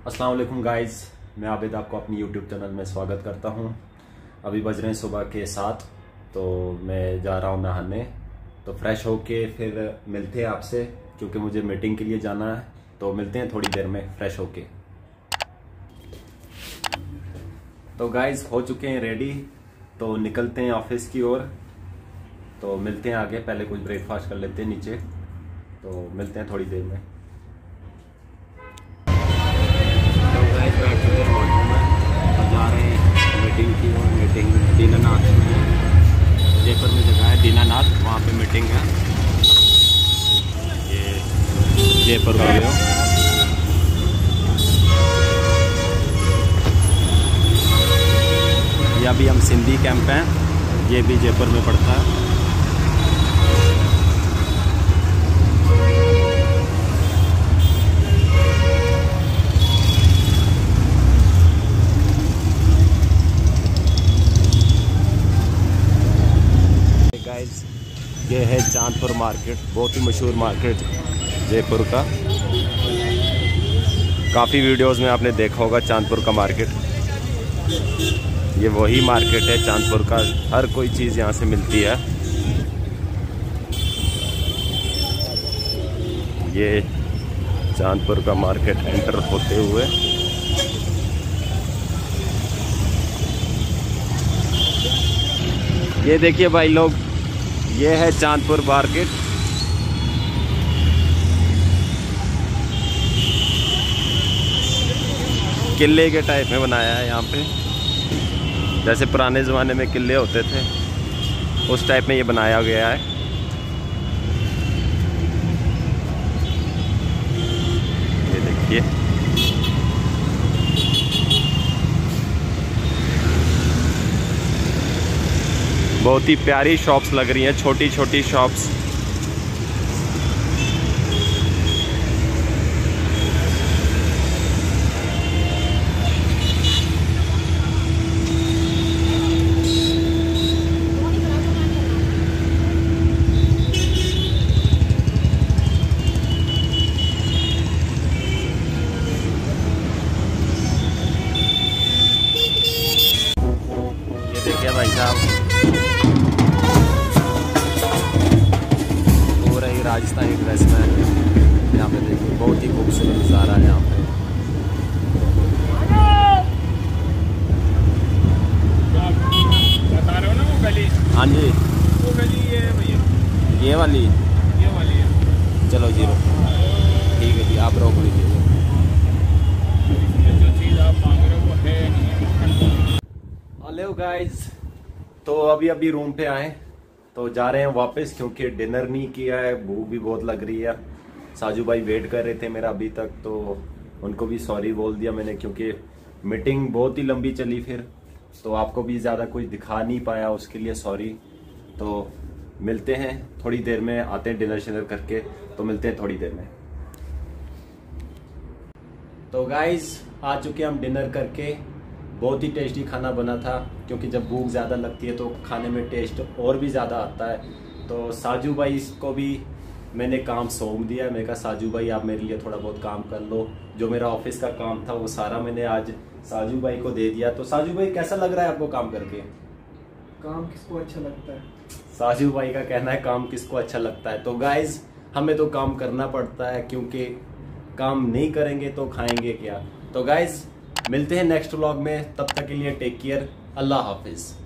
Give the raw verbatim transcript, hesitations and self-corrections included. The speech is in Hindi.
अस्सलाम वालेकुम गाइस, मैं आबिद आपको अपनी यूट्यूब चैनल में स्वागत करता हूं। अभी बज रहे हैं सुबह के सात, तो मैं जा रहा हूं नहाने। तो फ्रेश होके फिर मिलते हैं आपसे, क्योंकि मुझे मीटिंग के लिए जाना है। तो मिलते हैं थोड़ी देर में फ्रेश होके। तो गाइस हो चुके हैं रेडी, तो निकलते हैं ऑफिस की ओर। तो मिलते हैं आगे, पहले कुछ ब्रेकफास्ट कर लेते हैं नीचे। तो मिलते हैं थोड़ी देर में। बैठ चुके हैं होटल में और जा रहे हैं मीटिंग की और मीटिंग दीनानाथ में, जयपुर में जगह है दीनानाथ, वहाँ पे मीटिंग है। ये जयपुर का व्यू। ये अभी हम सिंधी कैंप हैं, ये भी जयपुर में पड़ता है। ये है चांदपुर मार्केट, बहुत ही मशहूर मार्केट जयपुर का। काफ़ी वीडियोस में आपने देखा होगा चांदपुर का मार्केट। ये वही मार्केट है चांदपुर का, हर कोई चीज़ यहाँ से मिलती है। ये चांदपुर का मार्केट एंटर होते हुए ये देखिए भाई लोग, ये है चांदपुर मार्केट। किले के टाइप में बनाया है यहाँ पे, जैसे पुराने ज़माने में किले होते थे उस टाइप में ये बनाया गया है। ये देखिए, बहुत ही प्यारी शॉप्स लग रही हैं, छोटी छोटी शॉप्स। ये देखिए भाई साहब, राजस्थानी ड्रेस में यहाँ पे देखिए, बहुत ही खूबसूरत नज़ारा है यहाँ पे। बता रहे हो ना वो गली? हाँ जी, वो गली ये भैया, ये वाली ये वाली है। चलो जी, ठीक है जी, आप रोक लीजिए। जो चीज़ आप मांग रहे हो वो है नहीं। हेलो गाइस, तो अभी अभी रूम पे आए, तो जा रहे हैं वापस, क्योंकि डिनर नहीं किया है, भूख भी बहुत लग रही है। साजू भाई वेट कर रहे थे मेरा अभी तक, तो उनको भी सॉरी बोल दिया मैंने, क्योंकि मीटिंग बहुत ही लंबी चली फिर, तो आपको भी ज़्यादा कुछ दिखा नहीं पाया, उसके लिए सॉरी। तो मिलते हैं थोड़ी देर में, आते हैं डिनर शिनर करके, तो मिलते हैं थोड़ी देर में। तो गाइज आ चुके हम डिनर करके। बहुत ही टेस्टी खाना बना था, क्योंकि जब भूख ज़्यादा लगती है तो खाने में टेस्ट और भी ज़्यादा आता है। तो साजू भाई को भी मैंने काम सौंप दिया। मैंने कहा साजू भाई आप मेरे लिए थोड़ा बहुत काम कर लो। जो मेरा ऑफिस का काम था वो सारा मैंने आज साजू भाई को दे दिया। तो साजू भाई कैसा लग रहा है आपको काम करके? काम किसको अच्छा लगता है? साजू भाई का कहना है काम किसको अच्छा लगता है। तो गाइज हमें तो काम करना पड़ता है, क्योंकि काम नहीं करेंगे तो खाएंगे क्या। तो गाइज मिलते हैं नेक्स्ट व्लॉग में, तब तक के लिए टेक केयर, अल्लाह हाफिज।